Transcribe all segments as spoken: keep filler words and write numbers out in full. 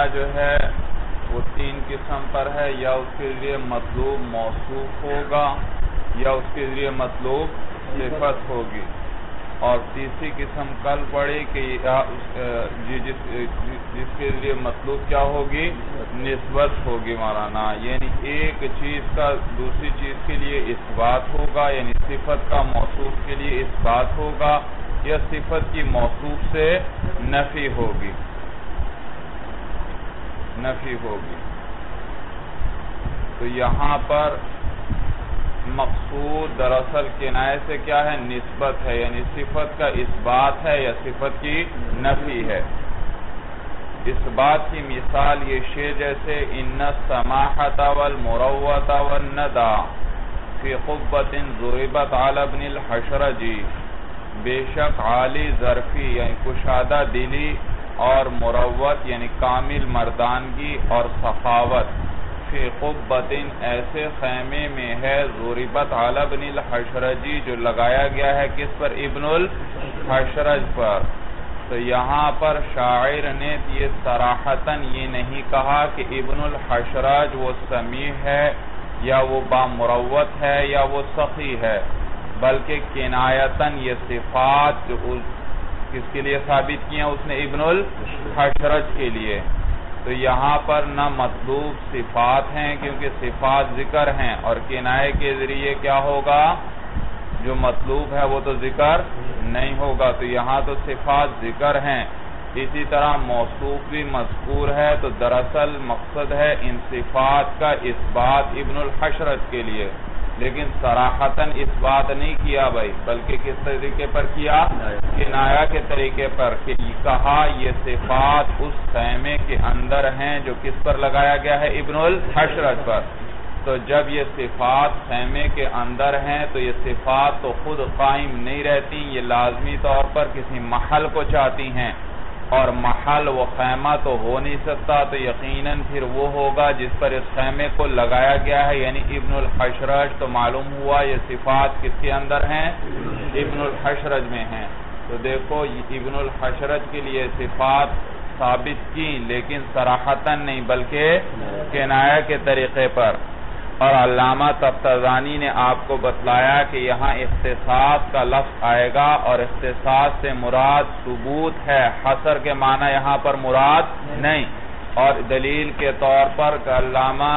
کنایا جو ہے وہ تین قسم پر ہے، یا اس کے ذریعے مطلوب موصوف ہوگا یا اس کے ذریعے مطلوب صفت ہوگی، اور تیسری قسم کل پڑھی کہ جس جس کے ذریعے مطلوب کیا ہوگی، نسبت ہوگی مولانا، یعنی ایک چیز کا دوسری چیز کے لیے اثبات ہوگا، یعنی صفت کا موصوف کے لیے اثبات ہوگا یا صفت کی موصوف سے نفی ہوگی نفی ہوگی تو یہاں پر مقصود دراصل کنایہ سے کیا ہے، نسبت ہے، یعنی صفت کا اثبات ہے یا صفت کی نفی ہے۔ اس بات کی مثال یہ شے جیسے ان السماحۃ والمروۃ والندى فی قبۃ ضربت علی ابن الحشرج، بے شک عالی ظرفی یعنی کشادہ دلی اور مروت یعنی کامل مردانگی اور سخاوت، فی قبۃ ایسے خیمے میں ہے، ضربت علی ابن الحشرجی جو لگایا گیا ہے کس پر، ابن الحشرج پر۔ تو یہاں پر شاعر نے یہ صراحتاً یہ نہیں کہا کہ ابن الحشرج وہ سمیع ہے یا وہ بامروت ہے یا وہ سخی ہے، بلکہ کنایتاً یہ صفات جو کس کے لیے ثابت کیا اس نے، ابن الحشرج کے لیے۔ تو یہاں پر نہ مطلوب صفات ہیں کیونکہ صفات ذکر ہیں، اور کنایہ کے ذریعے کیا ہوگا، جو مطلوب ہے وہ تو ذکر نہیں ہوگا، تو یہاں تو صفات ذکر ہیں۔ اسی طرح موصوف بھی مذکور ہے، تو دراصل مقصد ہے ان صفات کا اثبات ابن الحشرج کے لیے، لیکن صراحتاً اس بات نہیں کیا بھائی، بلکہ کس طریقے پر کیا، کنایہ کے طریقے پر، کہ کہا یہ صفات اس خیمے کے اندر ہیں جو کس پر لگایا گیا ہے، ابن الحشرج پر۔ تو جب یہ صفات خیمے کے اندر ہیں تو یہ صفات تو خود قائم نہیں رہتی، یہ لازمی طور پر کسی محل کو چاہتی ہیں، اور محل وہ خیمہ تو ہو نہیں سکتا، تو یقیناً پھر وہ ہوگا جس پر اس خیمے کو لگایا گیا ہے، یعنی ابن الحشرج۔ تو معلوم ہوا یہ صفات کس کے اندر ہیں، ابن الحشرج میں ہیں۔ تو دیکھو ابن الحشرج کے لیے صفات ثابت کی، لیکن صراحتاً نہیں بلکہ کنایہ کے طریقے پر۔ اور علامہ طبطبانی نے آپ کو بتلایا کہ یہاں اختصاص کا لفظ آئے گا، اور اختصاص سے مراد ثبوت ہے، حصر کے معنی یہاں پر مراد نہیں۔ اور دلیل کے طور پر علامہ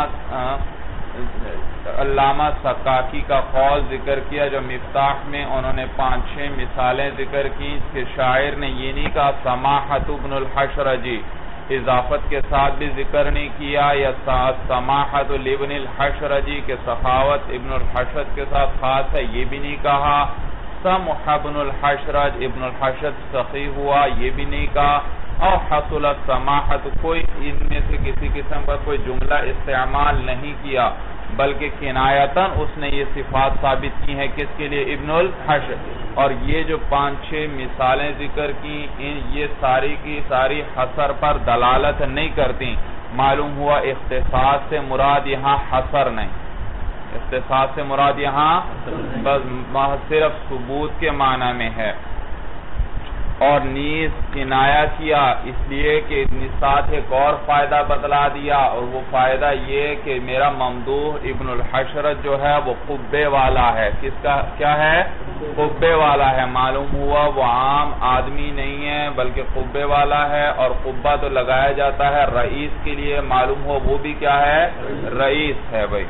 علامہ سکاکی کا قول ذکر کیا جو مفتاح میں انہوں نے پانچ چھ مثالیں ذکر کی کہ شاعر نے یہ نہیں کہا سماحت ابن الحشرجی، اضافت کے ساتھ بھی ذکر نہیں کیا، یا سماحت لابن الحشرجی کے سخاوت ابن الحشرج کے ساتھ خاص ہے یہ بھی نہیں کہا، سمح ابن الحشرج ابن الحشرج سخی ہوا یہ بھی نہیں کہا، اور حصلت سماحت کوئی ان میں سے کسی قسم کا کوئی جملہ استعمال نہیں کیا، بلکہ کنایتاً اس نے یہ صفات ثابت کی ہیں کس کے لیے، ابن الحشرج۔ اور یہ جو پانچ چھ مثالیں ذکر کی ان یہ ساری کی ساری حصر پر دلالت نہیں کرتی، معلوم ہوا اختصاص سے مراد یہاں حصر نہیں، اختصاص سے مراد یہاں بس صرف ثبوت کے معنی میں ہے۔ اور نیز کنایہ کیا اس لیے کہ ساتھ ایک اور فائدہ بتلا دیا، اور وہ فائدہ یہ کہ میرا ممدوح ابن الحشرج جو ہے وہ قبے والا ہے، کس کا کیا ہے، قبے والا ہے، معلوم ہوا وہ عام آدمی نہیں ہے بلکہ قبے والا ہے، اور قبہ تو لگایا جاتا ہے رئیس کے لیے، معلوم ہو وہ بھی کیا ہے، رئیس ہے بھائی۔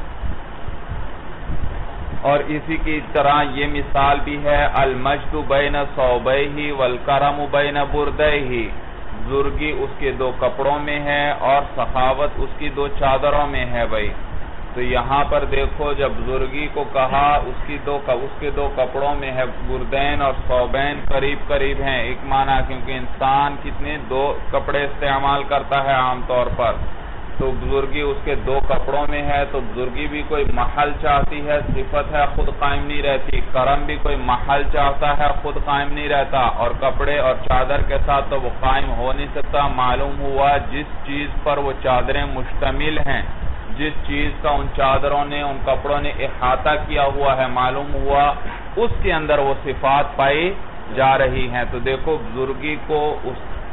اور اسی کی طرح یہ مثال بھی ہے، المجد بین ثوبیہ والکرم بین بردیہ، بزرگی اس کے دو کپڑوں میں ہے اور سخاوت اس کی دو چادروں میں ہے بھائی۔ تو یہاں پر دیکھو جب بزرگی کو کہا اس کی دو اس کے دو کپڑوں میں ہے، بردین اور ثوبین قریب قریب ہیں، ایک معنی کیونکہ انسان کتنے دو کپڑے استعمال کرتا ہے عام طور پر، تو بزرگی اس کے دو کپڑوں میں ہے، تو بزرگی بھی کوئی محل چاہتی ہے، صفت ہے خود قائم نہیں رہتی، کرم بھی کوئی محل چاہتا ہے خود قائم نہیں رہتا، اور کپڑے اور چادر کے ساتھ تو وہ قائم ہو نہیں سکتا۔ معلوم ہوا جس چیز پر وہ چادریں مشتمل ہیں، جس چیز کا ان چادروں نے ان کپڑوں نے احاطہ کیا ہوا ہے، معلوم ہوا اس کے اندر وہ صفات پائی جا رہی ہیں۔ تو دیکھو بزرگی کو اس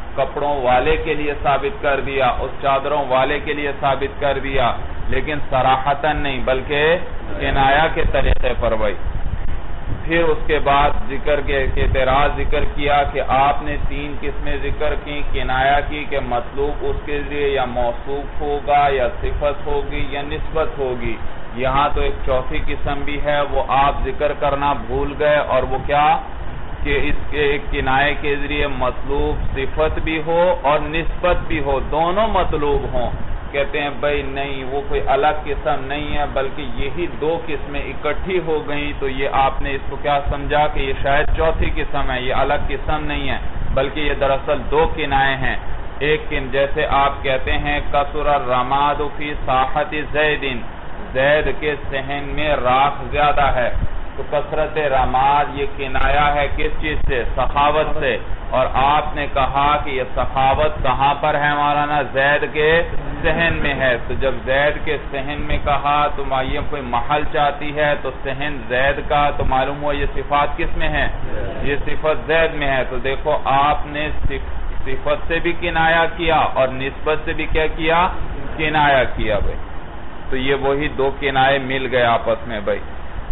کپڑوں والے کے لیے ثابت کر دیا، اس چادروں والے کے لیے ثابت کر دیا، لیکن صراحتاً نہیں بلکہ کنایا کے طریقے پر بھائی۔ پھر اس کے بعد ذکر کے اعتراض ذکر کیا کہ آپ نے تین قسمیں ذکر کی، کنایا کی کہ مطلوب اس کے لیے یا موصوف ہوگا یا صفت ہوگی یا نسبت ہوگی، یہاں تو ایک چوتھی قسم بھی ہے، وہ آپ ذکر کرنا بھول گئے، اور وہ کیا کہ اس کے کنائے کے ذریعے مطلوب صفت بھی ہو اور نسبت بھی ہو، دونوں مطلوب ہوں۔ کہتے ہیں بھائی نہیں، وہ کوئی الگ قسم نہیں ہے بلکہ یہی دو قسمیں اکٹھی ہو گئیں، تو یہ آپ نے اس کو کیا سمجھا کہ یہ شاید چوتھی قسم ہے، یہ الگ قسم نہیں ہے بلکہ یہ دراصل دو کنائے ہیں۔ ایک کن جیسے آپ کہتے ہیں کثر الرماد فی ساحت زید، زید کے صحن میں راکھ زیادہ ہے، تو کثرت رماد یہ کنایا ہے کس چیز سے؟ سخاوت سے، اور آپ نے کہا کہ یہ سخاوت کہاں پر ہے مولانا؟ زید کے صحن میں ہے، تو جب زید کے صحن میں کہا تو یہ کوئی محل چاہتی ہے، تو صحن زید کا، تو معلوم ہوا یہ صفات کس میں ہے؟ یہ صفت زید میں ہے، تو دیکھو آپ نے صفت سے بھی کنایا کیا اور نسبت سے بھی کیا کیا؟ کنایا کیا بھائی، تو یہ وہی دو کنائے مل گئے آپس میں بھائی۔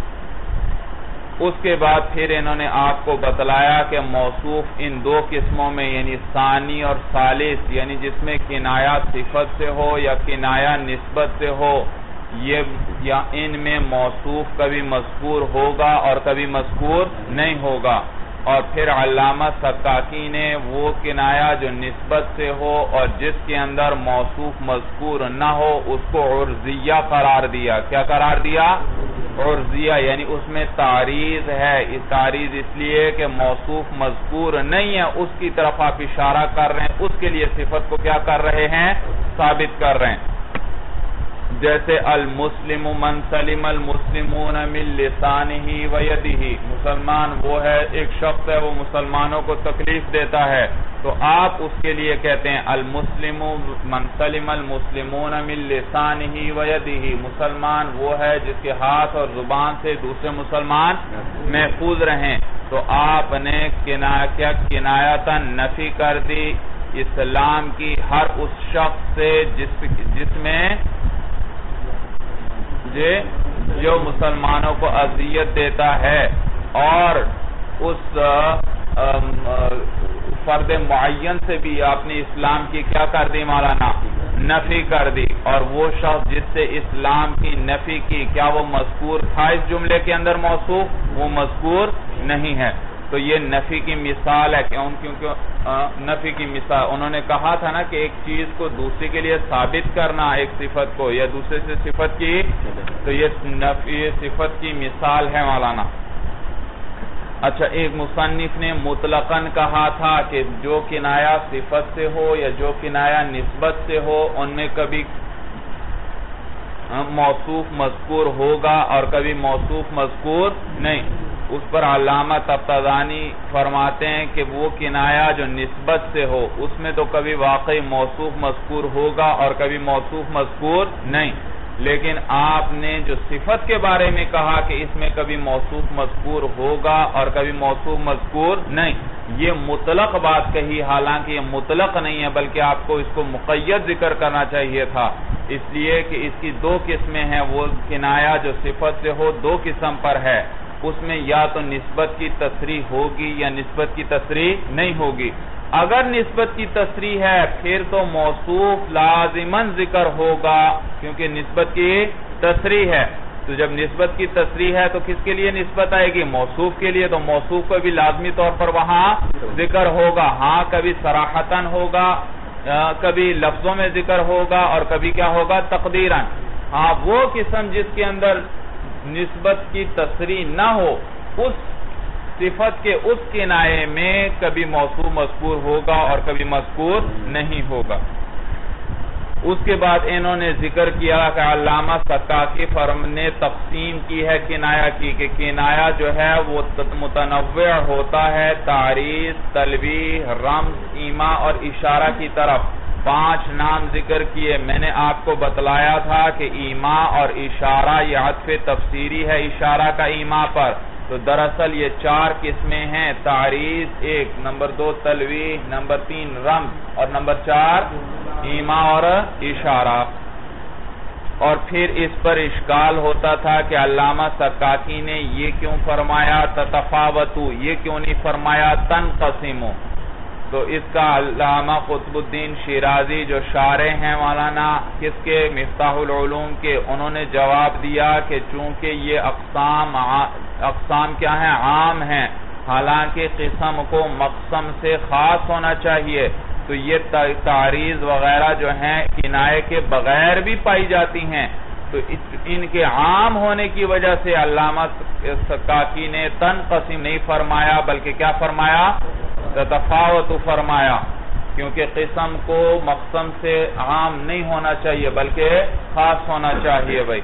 اس کے بعد پھر انہوں نے آپ کو بتلایا کہ موصوف ان دو قسموں میں یعنی ثانی اور ثالث، یعنی جس میں کنایا صفت سے ہو یا کنایا نسبت سے ہو، یہ یا ان میں موصوف کبھی مذکور ہوگا اور کبھی مذکور نہیں ہوگا۔ اور پھر علامہ سکاکی نے وہ کنایا جو نسبت سے ہو اور جس کے اندر موصوف مذکور نہ ہو اس کو عرضیہ قرار دیا۔ کیا قرار دیا؟ عرضیہ، یعنی اس میں تعریض ہے، اس تعریض اس لیے کہ موصوف مذکور نہیں ہے، اس کی طرف آپ اشارہ کر رہے ہیں، اس کے لیے صفت کو کیا کر رہے ہیں؟ ثابت کر رہے ہیں۔ جیسے المسلم من سلم المسلمون من لسانہ و یدہ، مسلمان وہ ہے، ایک شخص ہے وہ مسلمانوں کو تکلیف دیتا ہے، تو آپ اس کے لیے کہتے ہیں المسلم من سلم المسلمون من لسانہ و یدہ، مسلمان وہ ہے جس کے ہاتھ اور زبان سے دوسرے مسلمان محفوظ رہیں، تو آپ نے کیا کنایتاً نفی کر دی اسلام کی ہر اس شخص سے جس جس میں جو مسلمانوں کو اذیت دیتا ہے، اور اس فرد معین سے بھی آپ نے اسلام کی کیا کر دی مولانا؟ نفی کر دی، اور وہ شخص جس سے اسلام کی نفی کی کیا وہ مذکور تھا اس جملے کے اندر موصوف؟ وہ مذکور نہیں ہے، تو یہ نفی کی مثال ہے، کیوں؟ کیونکہ نفی کی مثال انہوں نے کہا تھا نا کہ ایک چیز کو دوسرے کے لیے ثابت کرنا ایک صفت کو یا دوسرے سے صفت کی، تو یہ نفی صفت کی مثال ہے مولانا۔ اچھا، ایک مصنف نے مطلقاً کہا تھا کہ جو کنایا صفت سے ہو یا جو کنایا نسبت سے ہو ان میں کبھی موصوف مذکور ہوگا اور کبھی موصوف مذکور نہیں۔ اس پر علامہ تفتزانی فرماتے ہیں کہ وہ کنایا جو نسبت سے ہو اس میں تو کبھی واقعی موصوف مذکور ہوگا اور کبھی موصوف مذکور نہیں، لیکن آپ نے جو صفت کے بارے میں کہا کہ اس میں کبھی موصوف مذکور ہوگا اور کبھی موصوف مذکور نہیں، یہ مطلق بات کہی، حالانکہ یہ مطلق نہیں ہے بلکہ آپ کو اس کو مقید ذکر کرنا چاہیے تھا، اس لیے کہ اس کی دو قسمیں ہیں، وہ کنایا جو صفت سے ہو دو قسم پر ہے، اس میں یا تو نسبت کی تصریح ہوگی یا نسبت کی تصریح نہیں ہوگی۔ اگر نسبت کی تصریح ہے پھر تو موصوف لازماً ذکر ہوگا، کیونکہ نسبت کی تصریح ہے، تو جب نسبت کی تصریح ہے تو کس کے لیے نسبت آئے گی؟ موصوف کے لیے، تو موصوف کو بھی لازمی طور پر وہاں ذکر ہوگا، ہاں کبھی صراحتاً ہوگا، کبھی لفظوں میں ذکر ہوگا اور کبھی کیا ہوگا؟ تقدیراً۔ ہاں وہ قسم جس کے اندر نسبت کی تصریح نہ ہو اس صفت کے اس کنائے میں کبھی موصوف مذکور ہوگا اور کبھی مذکور نہیں ہوگا۔ اس کے بعد انہوں نے ذکر کیا کہ علامہ سکاکی فرم نے تقسیم کی ہے کنایا کی، کہ کنایا جو ہے وہ متنوع ہوتا ہے تعریض، تلویح، رمز، ایما اور اشارہ کی طرف۔ پانچ نام ذکر کیے، میں نے آپ کو بتلایا تھا کہ ایما اور اشارہ یہ عطف تفسیری ہے اشارہ کا ایما پر، تو دراصل یہ چار قسمیں ہیں، تعریض ایک، نمبر دو تلویح، نمبر تین رمز اور نمبر چار ایما اور اشارہ۔ اور پھر اس پر اشکال ہوتا تھا کہ علامہ سکاکی نے یہ کیوں فرمایا تتفاوتو، یہ کیوں نہیں فرمایا تنقسمو؟ تو اس کا علامہ قطب الدین شیرازی جو شارح ہیں مولانا کس کے؟ مفتاح العلوم کے، انہوں نے جواب دیا کہ چونکہ یہ اقسام اقسام کیا ہیں؟ عام ہیں، حالانکہ قسم کو مقسم سے خاص ہونا چاہیے، تو یہ تعریض وغیرہ جو ہیں کنایے کے بغیر بھی پائی جاتی ہیں، تو ان کے عام ہونے کی وجہ سے علامہ سکاکی نے تنقسم نہیں فرمایا بلکہ کیا فرمایا؟ تتفاوت فرمایا، کیونکہ قسم کو مقسم سے عام نہیں ہونا چاہیے بلکہ خاص ہونا چاہیے بھائی۔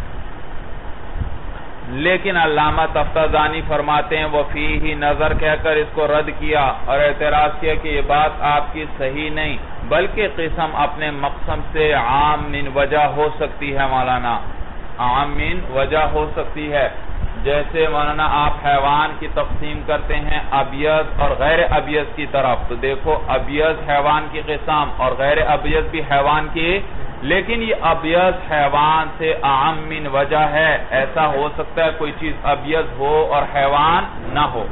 لیکن علامہ تفتازانی فرماتے ہیں وفیہ نظر کہہ کر اس کو رد کیا اور اعتراض کیا کہ یہ بات آپ کی صحیح نہیں، بلکہ قسم اپنے مقسم سے عام من وجہ ہو سکتی ہے مولانا، عام من وجہ ہو سکتی ہے۔ جیسے مولانا آپ حیوان کی تقسیم کرتے ہیں ابیض اور غیر ابیض کی طرف، تو دیکھو ابیض حیوان کی قسم اور غیر ابیض بھی حیوان کی، لیکن یہ ابیض حیوان سے عام من وجہ ہے، ایسا ہو سکتا ہے کوئی چیز ابیض ہو اور حیوان نہ ہو۔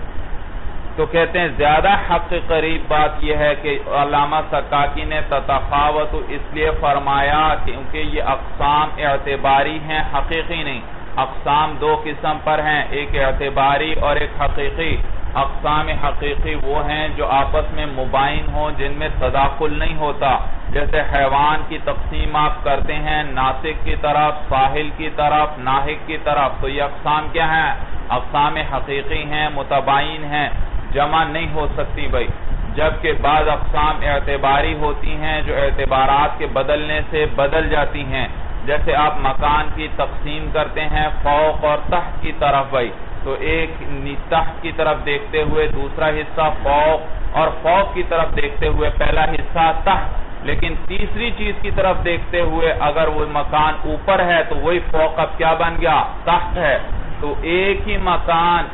تو کہتے ہیں زیادہ حق کے قریب بات یہ ہے کہ علامہ سکاکی نے تتفاوت اس لیے فرمایا کیونکہ یہ اقسام اعتباری ہیں، حقیقی نہیں۔ اقسام دو قسم پر ہیں، ایک اعتباری اور ایک حقیقی۔ اقسام حقیقی وہ ہیں جو آپس میں مباین ہوں، جن میں تداخل نہیں ہوتا، جیسے حیوان کی تقسیم آپ کرتے ہیں ناطق کی طرف، ساحل کی طرف، ناحق کی طرف، تو یہ اقسام کیا ہیں؟ اقسام حقیقی ہیں، متباین ہیں، جمع نہیں ہو سکتی بھائی۔ جبکہ بعض اقسام اعتباری ہوتی ہیں جو اعتبارات کے بدلنے سے بدل جاتی ہیں، جیسے آپ مکان کی تقسیم کرتے ہیں فوق اور تحت کی طرف بھائی، تو ایک تحت کی طرف دیکھتے ہوئے دوسرا حصہ فوق، اور فوق کی طرف دیکھتے ہوئے پہلا حصہ تحت، لیکن تیسری چیز کی طرف دیکھتے ہوئے اگر وہ مکان اوپر ہے تو وہی فوق اب کیا بن گیا؟ تحت ہے۔ تو ایک ہی مکان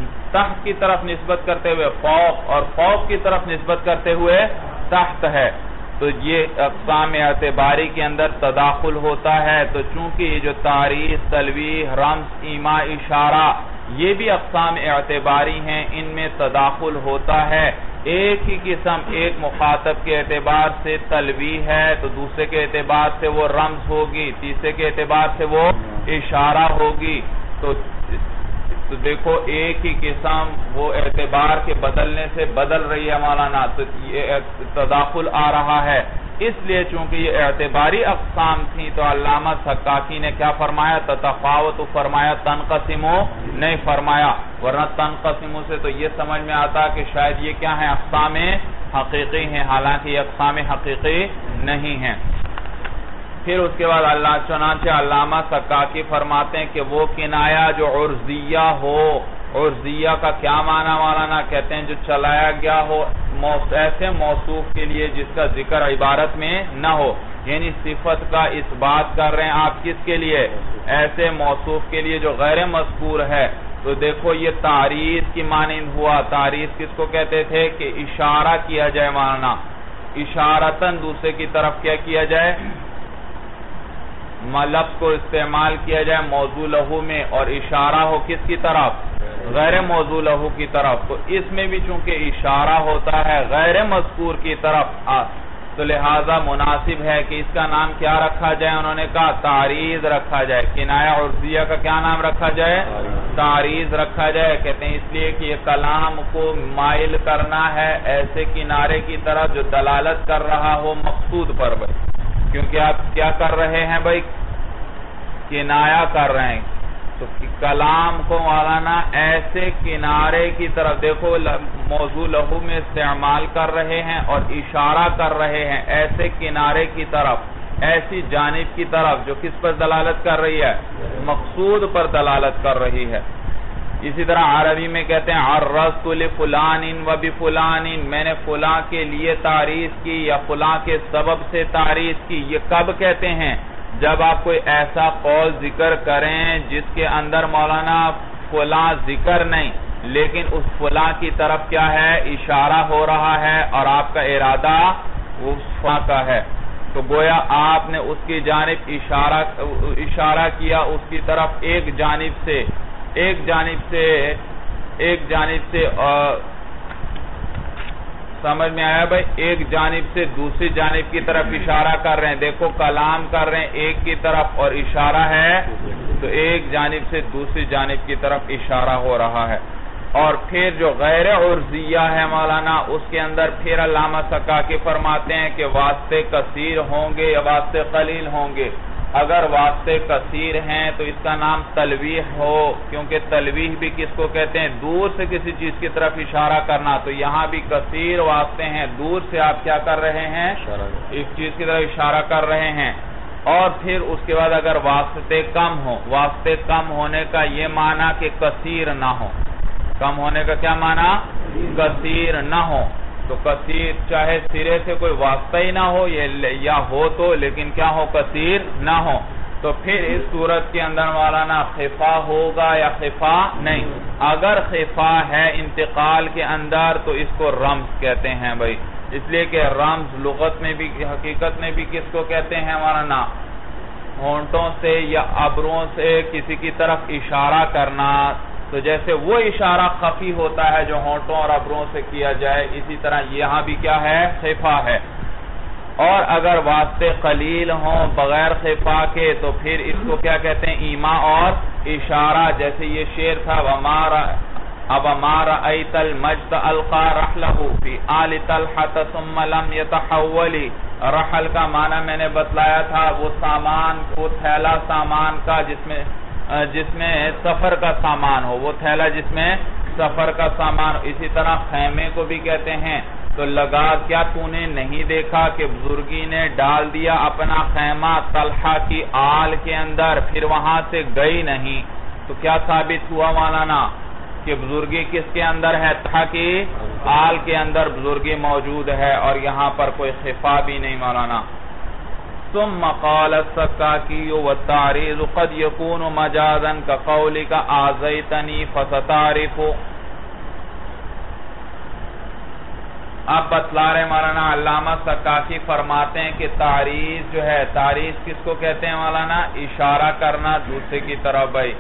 تحت کی طرف نسبت کرتے ہوئے فوق اور فوق کی طرف نسبت کرتے ہوئے تحت ہے، تو یہ اقسام اعتباری کے اندر تداخل ہوتا ہے۔ تو چونکہ یہ جو تعریض، تلویح، رمز، ایما، اشارہ یہ بھی اقسام اعتباری ہیں، ان میں تداخل ہوتا ہے۔ ایک ہی قسم ایک مخاطب کے اعتبار سے تلویح ہے تو دوسرے کے اعتبار سے وہ رمز ہوگی، تیسرے کے اعتبار سے وہ اشارہ ہوگی۔ تو تو دیکھو ایک ہی قسم وہ اعتبار کے بدلنے سے بدل رہی ہے مولانا، تو یہ تداخل آ رہا ہے۔ اس لیے چونکہ یہ اعتباری اقسام تھیں تو علامہ سکاکی نے کیا فرمایا؟ تتفاوت فرمایا، تنقسمو نہیں فرمایا، ورنہ تنقسمو سے تو یہ سمجھ میں آتا کہ شاید یہ کیا ہیں؟ اقسام حقیقی ہیں، حالانکہ یہ اقسام حقیقی نہیں ہیں۔ پھر اس کے بعد اللہ چنانچہ علامہ سکاکی فرماتے ہیں کہ وہ کنایہ جو عرضیہ ہو، عرضیہ کا کیا معنی مولانا؟ کہتے ہیں جو چلایا گیا ہو ایسے موصوف کے لیے جس کا ذکر عبارت میں نہ ہو، یعنی صفت کا اس بات کر رہے ہیں آپ کس کے لیے؟ ایسے موصوف کے لیے جو غیر مذکور ہے۔ تو دیکھو یہ تعریض کی مانند ہوا۔ تعریض کس کو کہتے تھے؟ کہ اشارہ کیا جائے مولانا، اشارتاً دوسرے کی طرف کیا کیا جائے؟ لفظ کو استعمال کیا جائے موضوع لہو میں، اور اشارہ ہو کس کی طرف؟ غیر موضوع لہو کی طرف۔ تو اس میں بھی چونکہ اشارہ ہوتا ہے غیر مذکور کی طرف، تو لہذا مناسب ہے کہ اس کا نام کیا رکھا جائے؟ انہوں نے کہا تعریض رکھا جائے۔ کنایہ عرضیہ کا کیا نام رکھا جائے؟ تعریض رکھا جائے۔ کہتے ہیں اس لیے کہ یہ کلام کو مائل کرنا ہے ایسے کنارے کی طرف جو دلالت کر رہا ہو مقصود پر بھائی، کیونکہ آپ کیا کر رہے ہیں بھائی؟ کنایہ کر رہے ہیں، تو کلام کو مولانا ایسے کنارے کی طرف، دیکھو موضوع لہو میں استعمال کر رہے ہیں اور اشارہ کر رہے ہیں ایسے کنارے کی طرف، ایسی جانب کی طرف جو کس پر دلالت کر رہی ہے؟ مقصود پر دلالت کر رہی ہے۔ اسی طرح عربی میں کہتے ہیں عرضت لفلان و بفلان، میں نے فلاں کے لیے تعریض کی یا فلاں کے سبب سے تعریض کی۔ یہ کب کہتے ہیں؟ جب آپ کوئی ایسا قول ذکر کریں جس کے اندر مولانا فلاں ذکر نہیں، لیکن اس فلاں کی طرف کیا ہے؟ اشارہ ہو رہا ہے اور آپ کا ارادہ اس فلاں کا ہے، تو گویا آپ نے اس کی جانب اشارہ اشارہ کیا، اس کی طرف ایک جانب سے ایک جانب سے ایک جانب سے سمجھ میں آیا بھائی؟ ایک جانب سے دوسری جانب کی طرف اشارہ کر رہے ہیں، دیکھو کلام کر رہے ہیں ایک کی طرف اور اشارہ ہے تو ایک جانب سے دوسری جانب کی طرف اشارہ ہو رہا ہے۔ اور پھر جو غیر عرضیہ ہے مولانا، اس کے اندر پھر علامہ سکاکی فرماتے ہیں کہ واسطے کثیر ہوں گے یا واسطے قلیل ہوں گے۔ اگر واسطے کثیر ہیں تو اس کا نام تلویح ہو، کیونکہ تلویح بھی کس کو کہتے ہیں؟ دور سے کسی چیز کی طرف اشارہ کرنا، تو یہاں بھی کثیر واسطے ہیں، دور سے آپ کیا کر رہے ہیں؟ اس چیز کی طرف اشارہ کر رہے ہیں۔ اور پھر اس کے بعد اگر واسطے کم ہو، واسطے کم ہونے کا یہ معنی کہ کثیر نہ ہو، کم ہونے کا کیا معنی؟ کثیر نہ ہو، تو کثیر چاہے سرے سے کوئی واسطہ ہی نہ ہو یا ہو تو لیکن کیا ہو؟ کثیر نہ ہو، تو پھر اس صورت کے اندر مولانا خفا ہوگا یا خفا نہیں؟ اگر خفا ہے انتقال کے اندر تو اس کو رمز کہتے ہیں بھائی، اس لیے کہ رمز لغت میں بھی حقیقت میں بھی کس کو کہتے ہیں مولانا؟ ہونٹوں سے یا ابروں سے کسی کی طرف اشارہ کرنا، تو جیسے وہ اشارہ خفی ہوتا ہے جو ہونٹوں اور ابروں سے کیا جائے، اسی طرح یہاں بھی کیا ہے؟ خفا ہے۔ اور اگر واسطے قلیل ہوں بغیر خفا کے تو پھر اس کو کیا کہتے ہیں؟ ایما اور اشارہ، جیسے یہ شعر تھا اب مار ایت المجد القا رحلہ فی آل طلحۃ ثم لم یتحولی، رحل کا معنی میں نے بتلایا تھا وہ سامان، وہ تھیلا سامان کا جس میں جس میں سفر کا سامان ہو، وہ تھیلا جس میں سفر کا سامان، اسی طرح خیمے کو بھی کہتے ہیں۔ تو لگا کیا تو نے نہیں دیکھا کہ بزرگی نے ڈال دیا اپنا خیمہ طلحہ کی آل کے اندر، پھر وہاں سے گئی نہیں، تو کیا ثابت ہوا مولانا؟ کہ بزرگی کس کے اندر ہے؟ طلحہ کی آل کے اندر بزرگی موجود ہے، اور یہاں پر کوئی خفا بھی نہیں مولانا۔ ثم قال السکاکی والتعریض قد یکون مجازا کقولک آذیتنی فستعرف۔ اب بتلا رہے مولانا علامہ سکاکی فرماتے ہیں کہ تعریض جو ہے، تعریض کس کو کہتے ہیں مولانا؟ اشارہ کرنا دوسرے کی طرف بھائی۔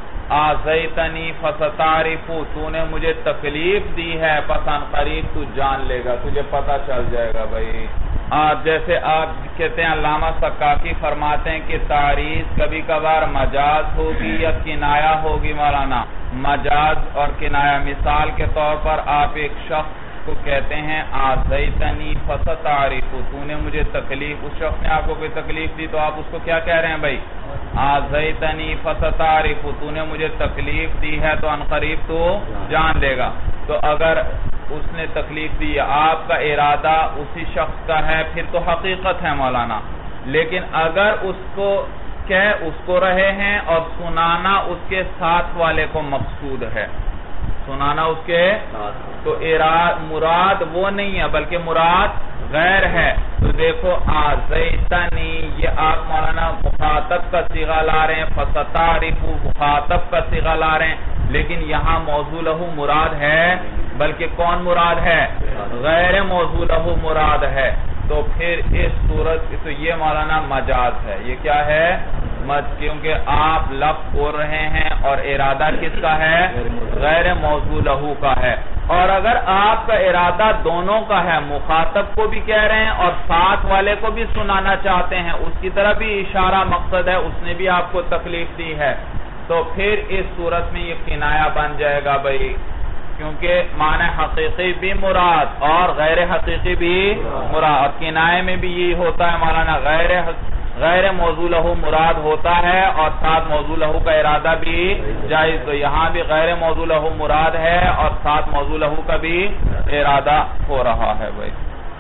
آذیتنی فستعرف، تو نے مجھے تکلیف دی ہے، پس ان قریب تو جان لے گا، تجھے پتہ چل جائے گا بھائی۔ جیسے آپ کہتے ہیں علامہ سکاکی فرماتے ہیں کہ تعریض کبھی کبھار مجاز ہوگی یا کنایہ ہوگی مولانا۔ مجاز اور کنایہ، مثال کے طور پر آپ ایک شخص کو کہتے ہیں آذیتنی فستعرف، تو نے مجھے تکلیف، اس شخص نے آپ کو کوئی تکلیف دی تو آپ اس کو کیا کہہ رہے ہیں بھائی؟ آذیتنی فستعرف، تو نے مجھے تکلیف دی ہے تو عنقریب تو جان لے گا۔ تو اگر اس نے تکلیف دی، آپ کا ارادہ اسی شخص کا ہے، پھر تو حقیقت ہے مولانا۔ لیکن اگر اس کو کہہ اس کو رہے ہیں اور سنانا اس کے ساتھ والے کو مقصود ہے، سنانا اس کے تو اراد مراد وہ نہیں ہے بلکہ مراد غیر ہے، تو دیکھو آذیتنی یہ آپ مولانا مخاطب کا صیغہ لا رہے ہیں، فستعرف مخاطب کا صیغہ لا رہے ہیں، لیکن یہاں موضوع لہو مراد ہے، بلکہ کون مراد ہے؟ غیر موضوع لہو مراد ہے۔ تو پھر اس صورت تو یہ مولانا مجاز ہے، یہ کیا ہے؟ کیونکہ آپ لفظ بول رہے ہیں اور ارادہ کس کا ہے؟ غیر موضوع لہو کا ہے۔ اور اگر آپ کا ارادہ دونوں کا ہے، مخاطب کو بھی کہہ رہے ہیں اور ساتھ والے کو بھی سنانا چاہتے ہیں، اس کی طرف بھی اشارہ مقصد ہے، اس نے بھی آپ کو تکلیف دی ہے، تو پھر اس صورت میں یہ کنایہ بن جائے گا بھائی، کیونکہ معنی حقیقی بھی مراد اور غیر حقیقی بھی مراد، اور کنایے میں بھی یہی ہوتا ہے مولانا، غیر غیر موضوع لہو مراد ہوتا ہے اور ساتھ موضوع لہو کا ارادہ بھی جائز، تو یہاں بھی غیر موضوع لہو مراد ہے اور ساتھ موضوع لہو کا بھی ارادہ ہو رہا ہے بھائی۔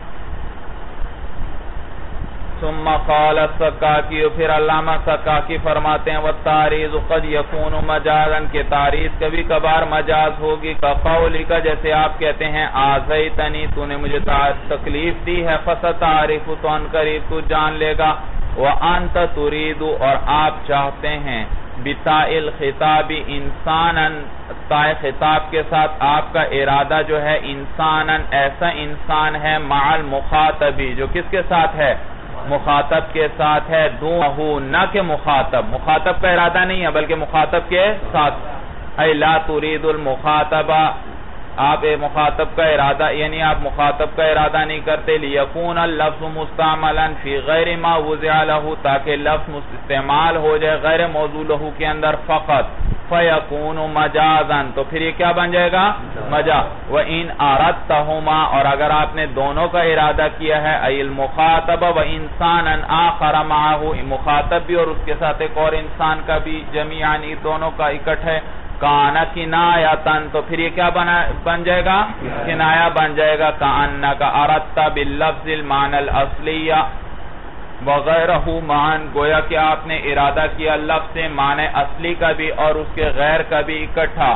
ثم قال السکاکی، پھر علامہ سکاکی فرماتے ہیں والتعریض قد یکون مجازا، کہ تعریض کبھی کبھار مجاز ہوگی، کقولک جیسے آپ کہتے ہیں آذیتنی تو نے مجھے تکلیف دی ہے، فستعرف تو ان قریب تو جان لے گا، وانت ترید اور آپ چاہتے ہیں، بتاء الخطاب انسانا، تائے خطاب کے ساتھ آپ کا ارادہ جو ہے انسانا ایسا انسان ہے، مع المخاطبی جو کس کے ساتھ ہے؟ مخاطب کے ساتھ ہے، دونہو نہ کہ مخاطب، مخاطب کا ارادہ نہیں ہے بلکہ مخاطب کے ساتھ، اے لا ترید المخاطبہ، آپ مخاطب کا ارادہ یعنی آپ مخاطب کا ارادہ نہیں کرتے، لیکون اللفظ مستعملا فی غیر ما وضع لہ، تاکہ لفظ استعمال ہو جائے غیر موضوع لہ کے اندر فقط، فیکون مجازا، تو پھر یہ کیا بن جائے گا؟ مجاز۔ وَإِنْ أَرَدْتَهُمَا، اور اگر آپ نے دونوں کا ارادہ کیا ہے، اَيْ الْمُخَاطَبَ وَإِنسَانًا آخَرَ مَعَهُ، مخاطب بھی اور اس کے ساتھ ایک اور انسان کا بھی، جمیعاً دونوں کا اکٹھ ہے، کان کنایتن، تو پھر یہ کیا بن جائے گا؟ کنایہ بن جائے گا، کأنک اردت باللفظ المعنی الاصلی وغیرہ معاً، گویا کہ آپ نے ارادہ کیا لفظ معنی اصلی کا بھی اور اس کے غیر کا بھی اکٹھا،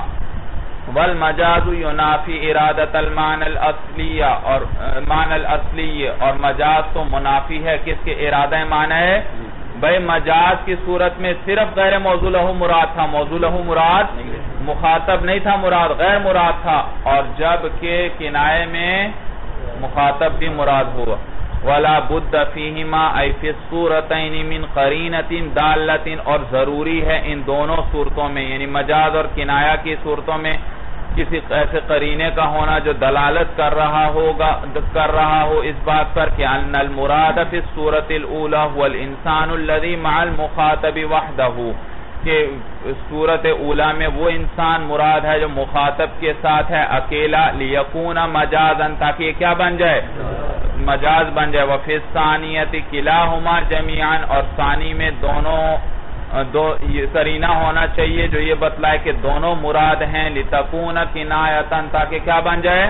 والمجاز ینافی ارادت المعنی الاصلی، اور معنی الاصلی اور مجاز تو منافی ہے کس کے؟ ارادہ معنی ہے۔ بھئی مجاز کی صورت میں صرف غیر موضوع لہ مراد تھا، موضوع لہ مراد مخاطب نہیں تھا مراد، غیر مراد تھا، اور جب کہ کنائے میں مخاطب بھی مراد ہوا۔ وَلَا بُدَّ فِيهِمَا أَيْ فِي الصُّورَتَيْنِ مِنْ قَرِينَةٍ دَالَّةٍ، اور ضروری ہے ان دونوں صورتوں میں یعنی مجاز اور کنایہ کی صورتوں میں کسی ایسے قرینے کا ہونا جو دلالت کر رہا ہوگا کر رہا ہو اس بات پر کہ ان المراد فی الصورت الاولی هو الانسان الذي مع المخاطب وحده، کہ صورت اولا میں وہ انسان مراد ہے جو مخاطب کے ساتھ ہے اکیلا، لیکون مجازا، تاکہ یہ کیا بن جائے؟ مجاز بن جائے۔ وفی الثانیۃ کلاہما جمیعا، اور ثانی میں دونوں دو قرینہ ہونا چاہیے جو یہ بتلائے کہ دونوں مراد ہیں، لتکون کنایتن، تاکہ کیا بن جائے؟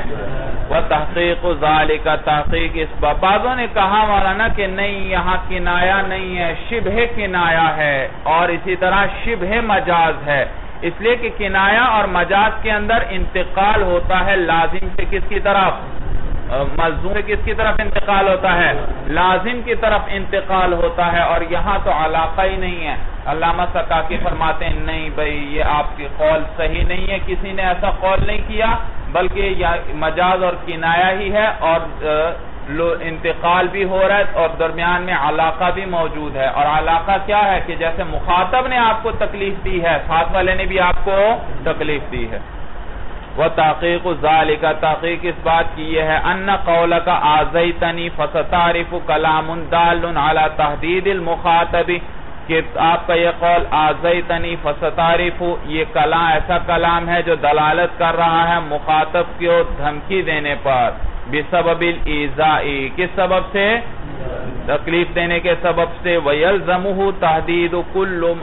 وتحقیق ذالک، تحقیق اس بات۔ بعضوں نے کہا مولانا کہ نہیں یہاں کنایہ نہیں ہے، شبہ کنایہ ہے، اور اسی طرح شبہ مجاز ہے، اس لیے کہ کنایہ اور مجاز کے اندر انتقال ہوتا ہے لازم سے کس کی طرف؟ ملزوم سے کس کی طرف انتقال ہوتا ہے؟ لازم کی طرف انتقال ہوتا ہے، اور یہاں تو علاقہ ہی نہیں ہے۔ علامہ سکاکی فرماتے ہیں نہیں بھئی یہ آپ کی قول صحیح نہیں ہے، کسی نے ایسا قول نہیں کیا، بلکہ مجاز اور کنایہ ہی ہے، اور انتقال بھی ہو رہا ہے اور درمیان میں علاقہ بھی موجود ہے۔ اور علاقہ کیا ہے کہ جیسے مخاطب نے آپ کو تکلیف دی ہے، ساتھ والے نے بھی آپ کو تکلیف دی ہے۔ وَتَحْقِيقُ ذَلِكَ، تحقیق اس بات کی یہ ہے، أَنَّ قَوْلَكَ آذَيْتَنِي فَسَتَعْرِفُ كَلَامٌ دَالٌ عَلَى تَحْدِيدِ الْمُخَاطَبِ، کہ آپ کا یہ قول آذَيْتَنِي فَسَتَعْرِفُ، یہ کلام ایسا کلام ہے جو دلالت کر رہا ہے مخاطب کو دھمکی دینے پر، بسبب الایذاء، کس سبب سے؟ تکلیف دینے کے سبب سے، وَيَلْزَمُهُ تَحْدِيدُ كُلُّ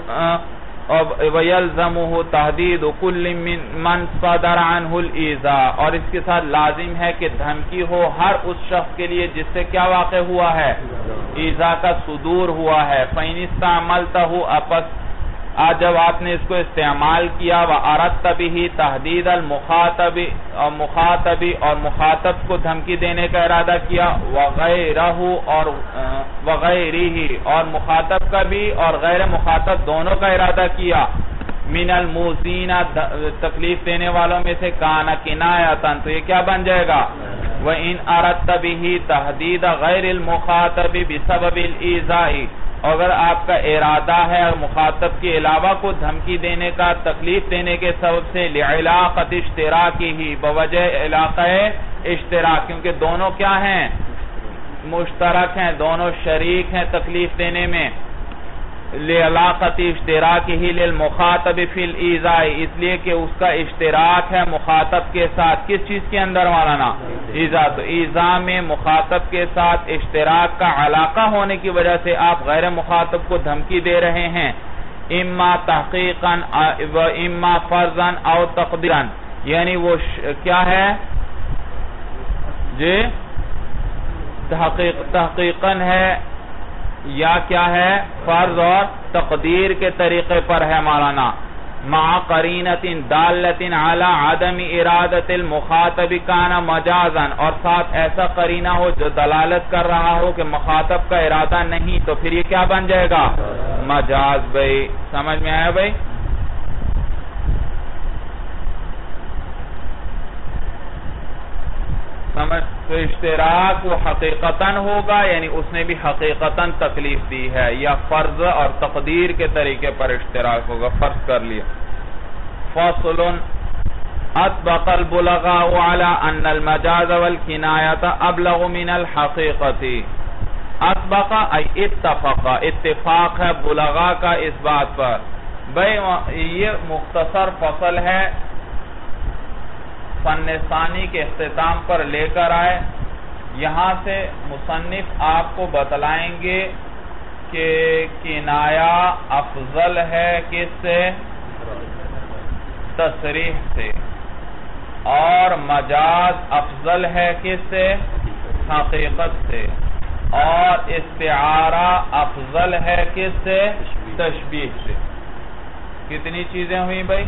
وَيَلْزَمُهُ تَحْدِيدُ كُلِّ مَنْ صَدَرَ عَنْهُ الْإِيذَاءُ، اور اس کے ساتھ لازم ہے کہ دھمکی ہو ہر اس شخص کے لیے جس سے کیا واقع ہوا ہے؟ ایذا کا صدور ہوا ہے۔ فَإِنِ اسْتَعْمَلْتَهُ، اپس آج جب آپ نے اس کو استعمال کیا، وَأَرَدْتَ بِهِ تَحْدِيدَ الْمُخَاطَبِ مخاطبی اور مخاطب کو دھمکی دینے کا ارادہ کیا، وَغَيْرَهُ اور وَغَيْرِهِ اور مخاطب کا بھی اور غیر مخاطب دونوں کا ارادہ کیا، مِنَ الْمُوزِينَ تکلیف دینے والوں میں سے، کَانَ کِنَایَةً، تو یہ کیا بن جائے گا؟ وَإِنْ أَرَدْتَ بِهِ تَحْدِيدَ غَيْرِ الْمُخَاطَبِ بِسَبَبِ الْإِيذَاءِ، اگر آپ کا ارادہ ہے مخاطب کے علاوہ کو دھمکی دینے کا تکلیف دینے کے سبب سے، لعلاقت اشتراکی ہی، بوجہ علاقہ اشتراک، کیونکہ دونوں کیا ہیں؟ مشترک ہیں، دونوں شریک ہیں تکلیف دینے میں، لعلاقت اشتراکی ہی للمخاطب فی الایذاء، اس لیے کہ اس کا اشتراک ہے مخاطب کے ساتھ کس چیز کے اندر مولانا؟ ایذا، تو ایذا میں مخاطب کے ساتھ اشتراک کا علاقہ ہونے کی وجہ سے آپ غیر مخاطب کو دھمکی دے رہے ہیں، اما تحقیقاً و اما فرضاً او تقدیراً، یعنی وہ کیا ہے جی تحقیق تحقیقاً ہے یا کیا ہے فرض اور تقدیر کے طریقے پر ہے مولانا، مع قرینۃ دالۃ علی عدم ارادۃ المخاطب کان مجازا، اور ساتھ ایسا قرینہ ہو جو دلالت کر رہا ہو کہ مخاطب کا ارادہ نہیں، تو پھر یہ کیا بن جائے گا؟ مجاز بھائی سمجھ میں آیا بھائی؟ سمجھ تو اشتراک وہ حقیقتاً ہوگا، یعنی اس نے بھی حقیقتاً تکلیف دی ہے، یا فرض اور تقدیر کے طریقے پر اشتراک ہوگا، فرض کر لیا۔ فصل اطبق البلغاء على ان المجاز والکنایۃ ابلغ من الحقیقۃ۔ اطبق ای اتفق، اتفاق ہے بلغاء کا اس بات پر۔ بھئی یہ مختصر فصل ہے، فن ثانی کے اختتام پر لے کر آئے۔ یہاں سے مصنف آپ کو بتلائیں گے کہ کنایہ افضل ہے کس سے؟ تصریح سے، اور مجاز افضل ہے کس سے؟ حقیقت سے، اور استعارہ افضل ہے کس سے؟ تشبیہ سے۔ کتنی چیزیں ہوئی بھائی؟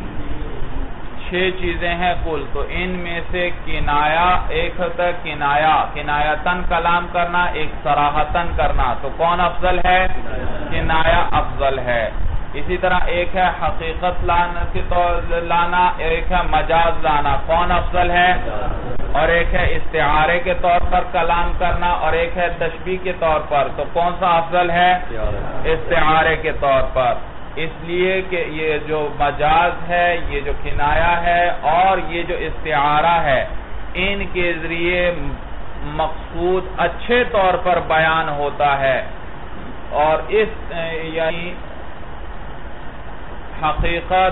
چھ چیزیں ہیں کل۔ تو ان میں سے کنایہ، ایک ہوتا ہے کنایہ، کنایتاً کلام کرنا، ایک صراحتاً کرنا، تو کون افضل ہے؟ کنایہ افضل ہے۔ اسی طرح ایک ہے حقیقت لانا کی طور لانا، ایک ہے مجاز لانا، کون افضل ہے؟ اور ایک ہے استعارے کے طور پر کلام کرنا، اور ایک ہے تشبیہ کے طور پر، تو کون سا افضل ہے؟ استعارے کے طور پر۔ اس لیے کہ یہ جو مجاز ہے، یہ جو کنایہ ہے، اور یہ جو استعارہ ہے، ان کے ذریعے مقصود اچھے طور پر بیان ہوتا ہے، اور اس یعنی حقیقت،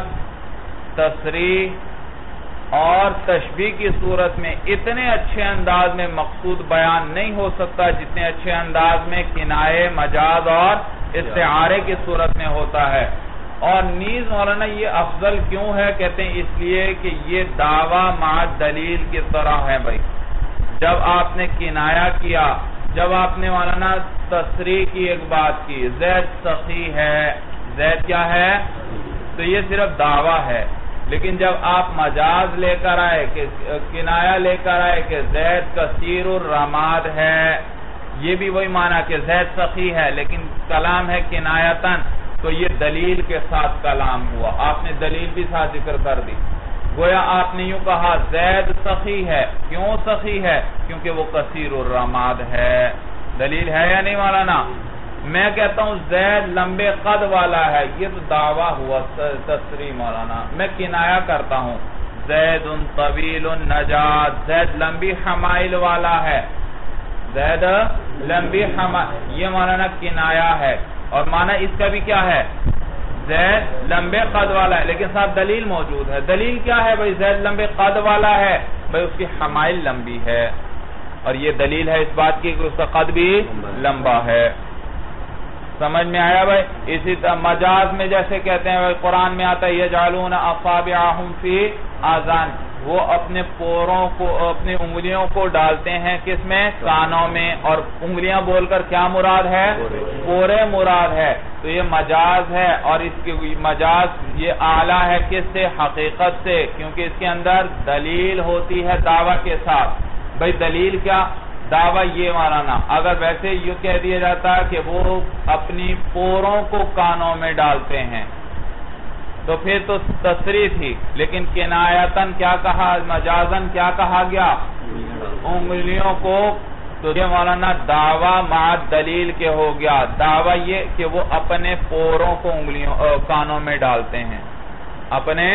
تصریح اور تشبیہ کی صورت میں اتنے اچھے انداز میں مقصود بیان نہیں ہو سکتا جتنے اچھے انداز میں کنایے، مجاز اور استعارے کی صورت میں ہوتا ہے۔ اور نیز مولانا یہ افضل کیوں ہے؟ کہتے ہیں اس لیے کہ یہ دعویٰ مع دلیل کی طرح ہے بھائی۔ جب آپ نے کنایہ کیا، جب آپ نے مولانا تصریح کی ایک بات کی، زید سخی ہے، زید کیا ہے؟ تو یہ صرف دعویٰ ہے۔ لیکن جب آپ مجاز لے کر آئے، کہ کنایہ لے کر آئے کہ زید کثیر الرماد ہے، یہ بھی وہی معنی کہ زید سخی ہے، لیکن کلام ہے کنایتاً، تو یہ دلیل کے ساتھ کلام ہوا، آپ نے دلیل بھی ساتھ ذکر کر دی۔ گویا آپ نے یوں کہا زید سخی ہے، کیوں سخی ہے؟ کیونکہ وہ کثیر الرماد ہے۔ دلیل ہے یا نہیں مولانا؟ میں کہتا ہوں زید لمبے قد والا ہے، یہ تو دعویٰ ہوا تصریح مولانا۔ میں کنایہ کرتا ہوں زید طویل النجاد، زید لمبی حمائل والا ہے، زید لمبی حمائل، یہ مولانا کنایہ ہے، اور معنی اس کا بھی کیا ہے؟ زید لمبے قد والا ہے، لیکن صاحب دلیل موجود ہے۔ دلیل کیا ہے بھائی؟ زید لمبے قد والا ہے، بھائی اس کی حمائل لمبی ہے، اور یہ دلیل ہے اس بات کی کہ اس کا قد بھی لمبا ہے۔ سمجھ میں آیا بھائی؟ اسی طرح مجاز میں جیسے کہتے ہیں قرآن میں آتا ہے یجعلون اصابعہم فی آذان، وہ اپنے پوروں کو، اپنی انگلیوں کو ڈالتے ہیں کس میں؟ کانوں میں، اور انگلیاں بول کر کیا مراد ہے؟ پورے مراد ہے۔ تو یہ مجاز ہے، اور اس کی مجاز یہ اعلیٰ ہے کس سے؟ حقیقت سے، کیونکہ اس کے اندر دلیل ہوتی ہے دعویٰ کے ساتھ۔ بھائی دلیل کیا؟ دعویٰ یہ مولانا، اگر ویسے یہ کہہ دیا جاتا کہ وہ اپنی پوروں کو کانوں میں ڈالتے ہیں تو پھر تو تصریح تھی، لیکن کنایتاً کیا کہا؟ مجازاً کیا کہا گیا؟ انگلیوں کو۔ تو یہ مولانا دعویٰ مع دلیل کے ہو گیا۔ دعویٰ یہ کہ وہ اپنے پوروں کو انگلیوں کانوں میں ڈالتے ہیں، اپنے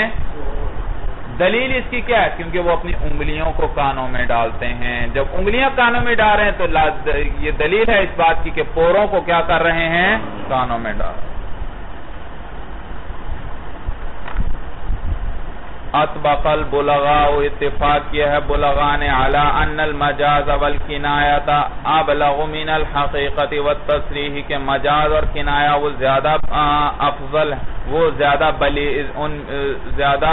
دلیل اس کی کیا ہے؟ کیونکہ وہ اپنی انگلیوں کو کانوں میں ڈالتے ہیں۔ جب انگلیاں کانوں میں ڈال رہے ہیں تو یہ دلیل ہے اس بات کی کہ پوروں کو کیا کر رہے ہیں؟ کانوں میں ڈال رہے ہیں۔ اطبق البلغاء، اتفاق کیا ہے بلغاء نے، علی ان المجاز والکنایۃ ابلغ من الحقیقت والتصریح، کہ مجاز اور کنایہ وہ زیادہ افضل، وہ زیادہ بلی ان زیادہ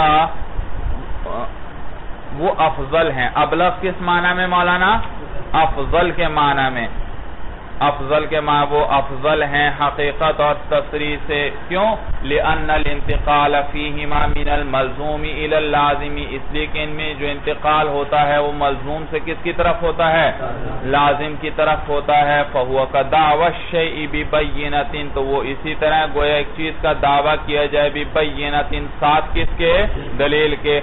وہ افضل ہیں۔ ابلغ کس معنی میں مولانا؟ افضل کے معنی میں۔ افضل کے معنی وہ افضل ہیں حقیقت اور تصریح سے. کیوں؟ لِأَنَّ الْإِنْتِقَالَ فِيهِمَا مِنَ الْمَلْزُومِ إِلَى اللَّازِمِ، اس لیے کہ ان میں جو انتقال ہوتا ہے وہ ملزوم سے کس کی طرف ہوتا ہے؟ لازم کی طرف ہوتا ہے. فَهُوَ كَدَعْوَى الشَّيْءِ بِبَيِّنَةٍ، تو وہ اسی طرح گویا ایک چیز کا دعویٰ کیا جائے بِبَيِّنَةٍ، ساتھ کس کے؟ دلیل کے.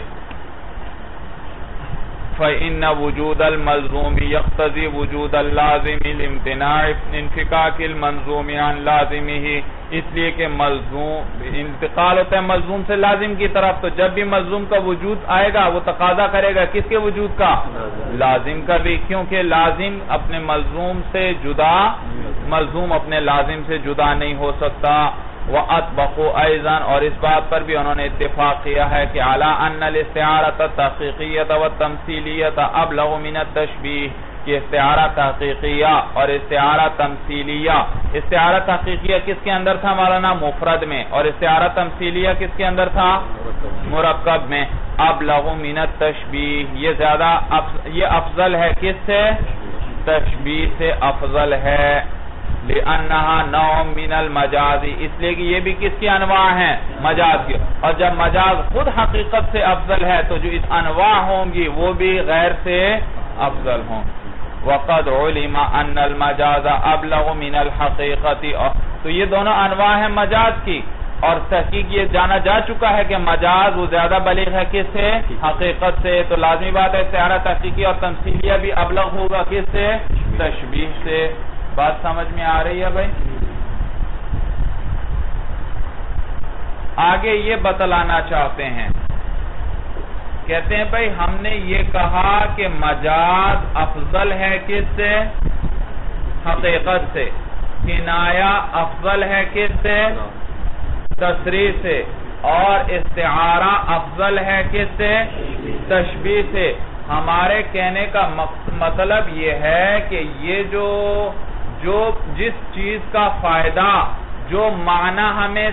فَإِنَّ وُجُودَ الْمَلْزُومِ يَقْتَضِي وُجُودَ اللَّازِمِ لِامْتِنَاعِ انفِكَاكِ الْمَنْظُومِ عَنْ لَازِمِهِ، اس لیے کہ ملزوم انتقال ہوتا ہے ملزوم سے لازم کی طرف، تو جب بھی ملزوم کا وجود آئے گا وہ تقاضا کرے گا کس کے وجود کا؟ لازم کا بھی، کیونکہ لازم اپنے ملزوم سے جدا ملزوم اپنے لازم سے جدا نہیں ہو سکتا. وَأَطْبَقُوا أَيْضًا، اور اس بات پر بھی انہوں نے اتفاق کیا ہے کہ عَلَىٰ أَنَّ الْإِسْتِعَارَةَ التَّحْقِيقِيَّةَ وَالتَّمْثِيلِيَّةَ أَبْلَغُ مِنَ التَّشْبِيهِ، کہ استعارہ تحقیقیہ اور استعارہ تمثیلیہ، استعارہ تحقیقیہ کس کے اندر تھا مولانا؟ مفرد میں، اور استعارہ تمثیلیہ کس کے اندر تھا؟ مرکب میں. ابلغ من التشبیہ، یہ زیادہ یہ افضل ہے کس سے؟ تشبیہ سے افضل ہے. لِأَنَّهَا نَوْعٌ مِّنَ الْمَجَازِ، اس لیے کہ یہ بھی کس کی انواع ہیں؟ مجاز کی. اور جب مجاز خود حقیقت سے افضل ہے تو جو اس انواع ہوں گی وہ بھی غیر سے افضل ہوں. وَقَدْ عُلِمَ أَنَّ الْمَجَازَ أَبْلَغُ مِنَ الْحَقِيقَةِ، تو یہ دونوں انواع ہیں مجاز کی، اور تحقیق یہ جانا جا چکا ہے کہ مجاز وہ زیادہ بلیغ ہے کس سے؟ حقیقت سے. تو لازمی بات ہے استعارہ تحقیقی اور تمثیلیہ بھی ابلغ ہوگا کس سے؟ تشبیہ سے. بات سمجھ میں آ رہی ہے بھائی؟ آگے یہ بتلانا چاہتے ہیں، کہتے ہیں بھائی ہم نے یہ کہا کہ مجاز افضل ہے کس سے؟ حقیقت سے. کنایہ افضل ہے کس سے؟ تصریح سے. اور استعارہ افضل ہے کس سے؟ تشبیہ سے. ہمارے کہنے کا مطلب یہ ہے کہ یہ جو جو جس چیز کا فائدہ جو معنی ہمیں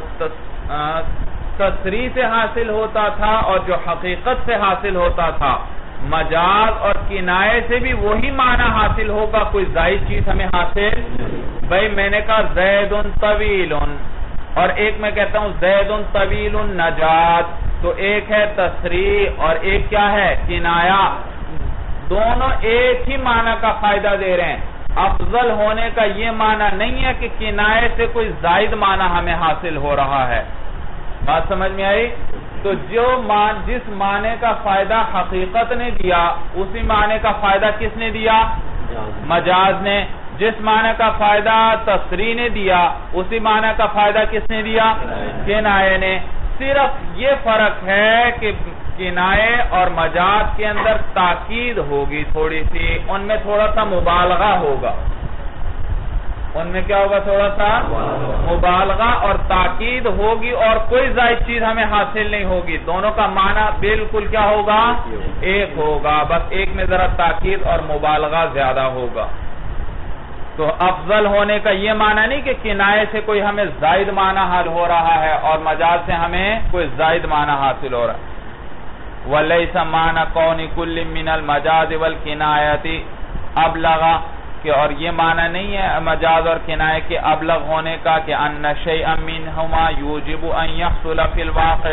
تصریح سے حاصل ہوتا تھا اور جو حقیقت سے حاصل ہوتا تھا، مجاز اور کنایے سے بھی وہی معنی حاصل ہوگا، کوئی زائد چیز ہمیں حاصل. بھائی میں نے کہا زید طویل، اور ایک میں کہتا ہوں زید طویل نجات، تو ایک ہے تصریح اور ایک کیا ہے؟ کنایہ. دونوں ایک ہی معنی کا فائدہ دے رہے ہیں. افضل ہونے کا یہ معنی نہیں ہے کہ کنایے سے کوئی زائد معنی ہمیں حاصل ہو رہا ہے. بات سمجھ میں آئی؟ تو جو مان جس معنی کا فائدہ حقیقت نے دیا اسی معنی کا فائدہ کس نے دیا؟ مجاز نے. جس معنی کا فائدہ تصریح نے دیا اسی معنی کا فائدہ کس نے دیا؟ کنایے نے. صرف یہ فرق ہے کہ کنایے اور مجاز کے اندر تاکید ہوگی تھوڑی سی، ان میں تھوڑا سا مبالغہ ہوگا. ان میں کیا ہوگا؟ تھوڑا سا مبالغہ اور تاکید ہوگی، اور کوئی زائد چیز ہمیں حاصل نہیں ہوگی. دونوں کا معنی بالکل کیا ہوگا؟ ایک ہوگا، بس ایک میں ذرا تاکید اور مبالغہ زیادہ ہوگا. تو افضل ہونے کا یہ معنی نہیں کہ کنایے سے کوئی ہمیں زائد معنی حل ہو رہا ہے اور مجاز سے ہمیں کوئی زائد معنی حاصل ہو رہا ہے. وَلَيْسَ مَعْنَى كَوْنِ كُلٍّ مِّنَ الْمَجَازِ وَالْكِنَایَةِ أَبْلَغَ، کہ اور یہ معنی نہیں ہے مجاز اور کنایہ کے ابلغ ہونے کا کہ أَنَّ شَيْئًا مِّنْهُمَا يُوجِبُ أَن يَحْصُلَ فِي الْوَاقِعِ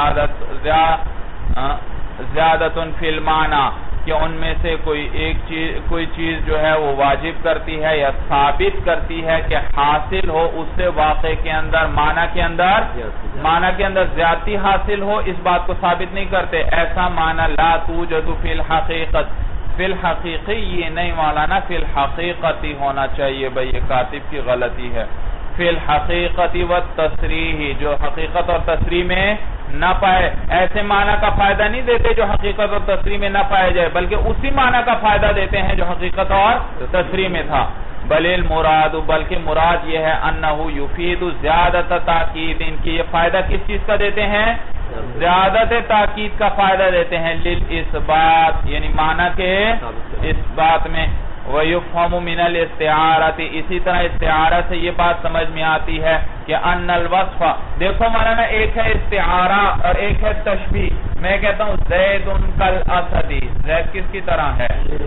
زِيَادَةٌ فِي الْمَعْنَى، کہ ان میں سے کوئی ایک چیز کوئی چیز جو ہے وہ واجب کرتی ہے یا ثابت کرتی ہے کہ حاصل ہو اس سے واقع کے اندر معنی کے اندر معنی کے اندر زیادتی حاصل ہو، اس بات کو ثابت نہیں کرتے. ایسا معنی لا توجد فی الحقیقت، فی الحقیقی یہ نہیں مولانا، فی الحقیقتی ہونا چاہیے. بھئی یہ کاتب کی غلطی ہے. فی الحقیقتی والتصریح، جو حقیقت اور تصریح میں نہ پائے. ایسے معنی کا فائدہ نہیں دیتے جو حقیقت اور تصریح میں نہ پائے جائے، بلکہ اسی معنی کا فائدہ دیتے ہیں جو حقیقت اور تصریح میں تھا. بل المراد، بلکہ مراد یہ ہے انہ یفید زیادت تاکید، ان کی یہ فائدہ کس چیز کا دیتے ہیں؟ زیادت تاکید کا فائدہ دیتے ہیں. للاثبات، یعنی معنی کے اس بات میں. وَيُفْهَمُ مِنَ الْإِسْتِعَارَةِ، اسی طرح استعارہ سے یہ بات سمجھ میں آتی ہے کہ ان الوصف، دیکھو مولانا ایک ہے استعارہ اور ایک ہے تشبیہ. میں کہتا ہوں زید کالاسد، زید کس کی طرح ہے؟